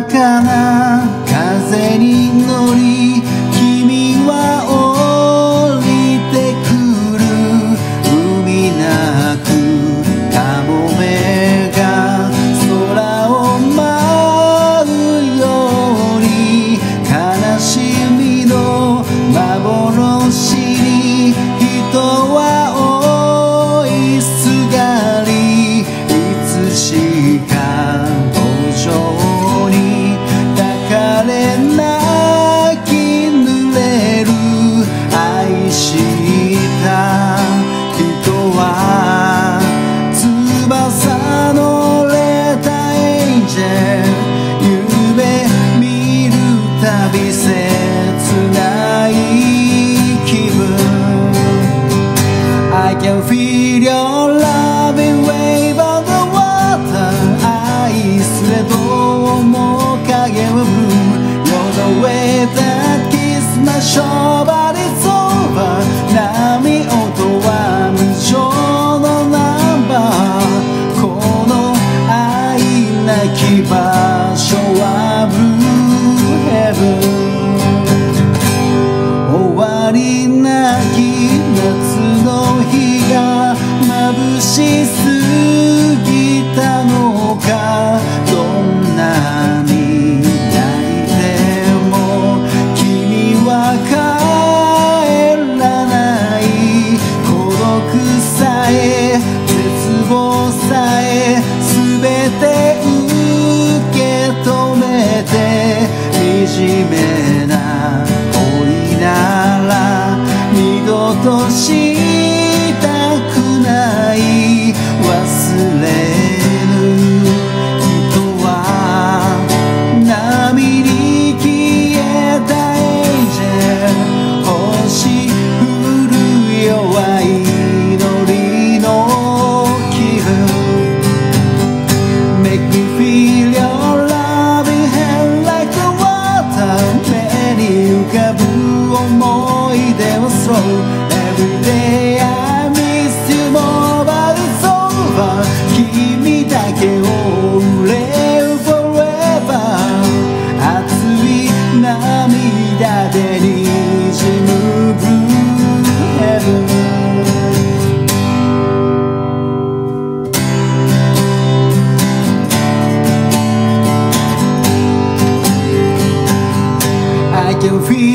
かな風に乗り君は降りてくる海なくカモメが空を舞うように悲しみの幻に人は追いすがりいつしか途上に抱かれ泣き濡れる愛した人は翼のれたエンジェル夢見るたび切ない気分 I can feel your loving wave on the water 愛すれど面影を You're the wave that kiss my shore but it's over 波音は無常のナンバーこの愛なき場所は Blue Heaven 終わりなき夏の日が眩しすぎたのかどんなに泣いても君は帰らない孤独さえ絶望さえ全て受け止めて惨めな恋なら二度としたくない忘れぬ人は波に消えたエンジェル星降る弱い祈りの気分 Make me feel your loving hand like the water 目に浮かぶ思い出を slow Every day I miss you more but it's over 君だけを憂う forever 熱い涙で滲む Blue Heaven I can feel